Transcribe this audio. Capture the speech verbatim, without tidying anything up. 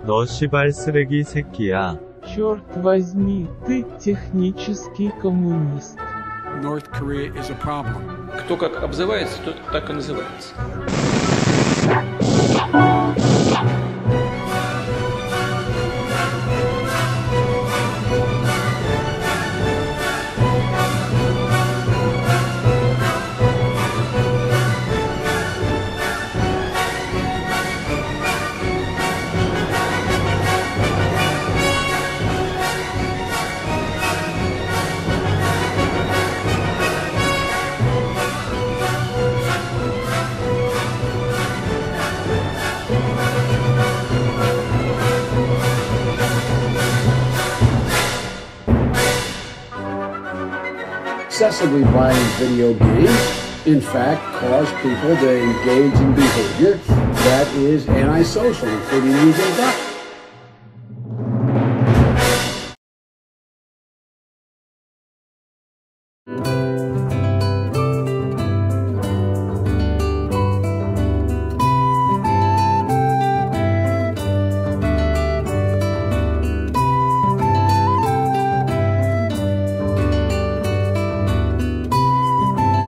너 시발 쓰레기 새끼야. Черт возьми, ты технический коммунист. North Korea is a problem. Кто как обзывается, тот так и называется. Excessively violent video games, in fact, cause people to engage in behavior that is antisocial, including using guns.